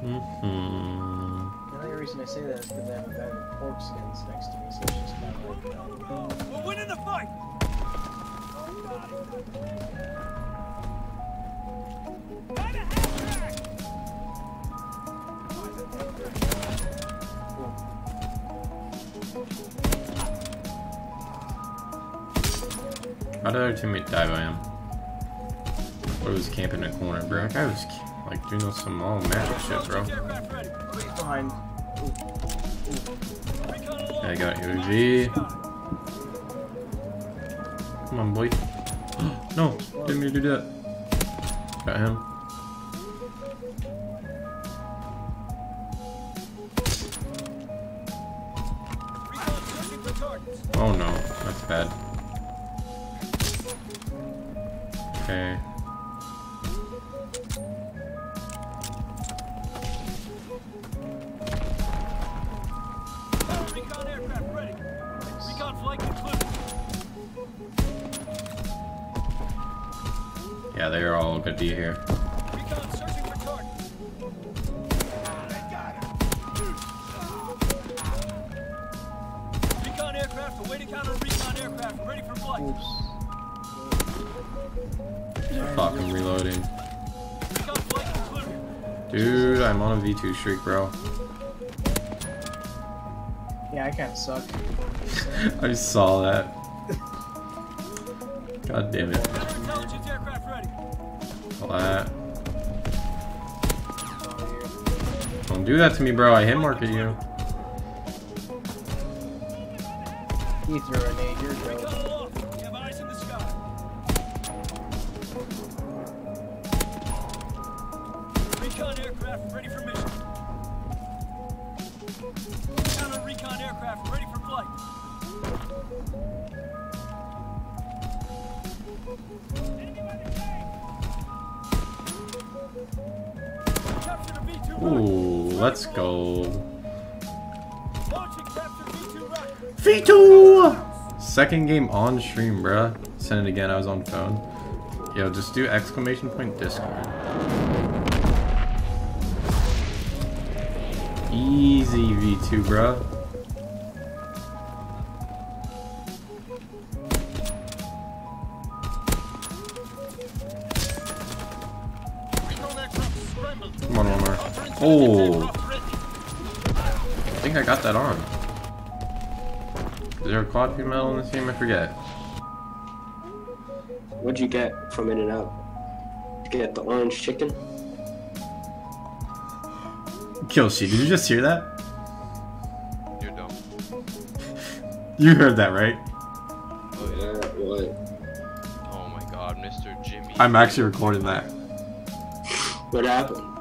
Mm-hmm. The only reason I say that is because I have a bag of pork skins next to me, so it's just kind of like We're winning the fight! How did our teammate die by him? Or was camping in a corner, bro? That guy was like doing some all magic shit, bro. behind. Yeah, I got UAV. Come on, boy. No, didn't mean to do that. Got him. Oh no, that's bad. Okay. Recon aircraft ready. Recon flight concluded. Yeah, they're all gonna be here. Recon searching for targets. Recon aircraft awaiting counter recon aircraft ready for flight. Oops. Fuck, I'm reloading. Recon flight concluded. Dude, I'm on a V2 streak, bro. Yeah, I kind of suck. I saw that. God damn it. Intelligence aircraft ready. Flat. Don't do that to me, bro. I hit market you. He threw a nade, you're good. Recon aloft. We have eyes in the sky. Recon aircraft ready for mission. Counter recon aircraft ready for flight. Capture the V2 rocket. Ooh, let's go. Launching capture V2 rocket. V2! Second game on stream, bruh. Send it again, I was on phone. Yo, just do exclamation point Discord. Easy V2, bruh. Come on, one more. Oh! I think I got that on. Is there a quad female in this game? I forget. What'd you get from In-N-Out? Did you get the orange chicken? Killshe, did you just hear that? You're dumb. You heard that, right? Oh yeah, what? Oh my god, Mr. Jimmy. I'm actually recording that. What happened?